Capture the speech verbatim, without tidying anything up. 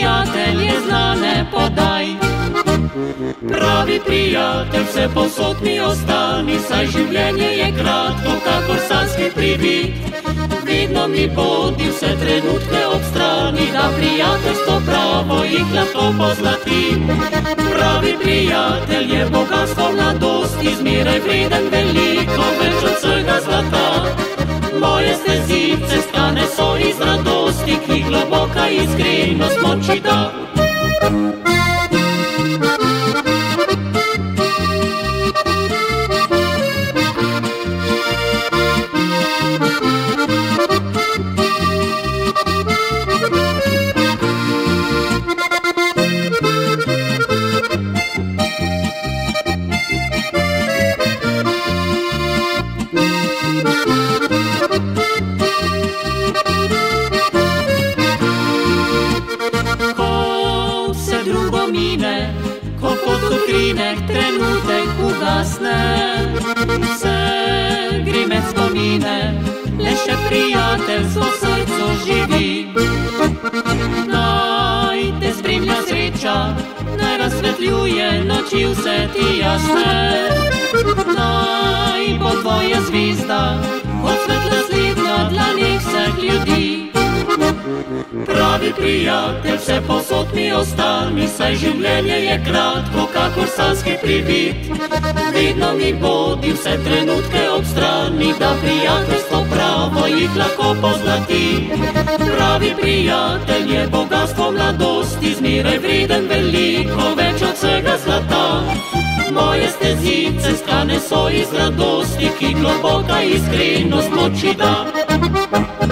prijatelje znane podaj. Pravi prijatelj vse posod mi ostani, saj življenje je kratko, kakor sanski privid. Vidno mi bodi vse trenutke ob strani, da prijateljstvo pravo jih lahko pozlati. Pravi prijatelj je bogatstvo mladosti, zmeraj vreden veliko več od vsega zlata. Moje stezice stane so iz radosti, ki globoka iskrenost moči da. Ko kot utrinek trenutek ugasne, se grime spomine, le še prijateljstvo srcu živi. Naj te spremlja sreča, naj razsvetljuje noči vse ti jasne. Naj bo tvoja zvezda, kot svetla sled na dlanih vseh ljudi. Pravi prijatelj vse posod mi ostani, saj življenje je kratko, kakor sanski privid. Vidno mi bodi vse trenutke ob strani, da prijateljstvo pravo jih lahko pozlati. Pravi prijatelj je bogatstvo mladosti, zmeraj vreden veliko več od vsega zlata. Moje stezice stkane so iz radosti, ki globoka iskrenost moči da.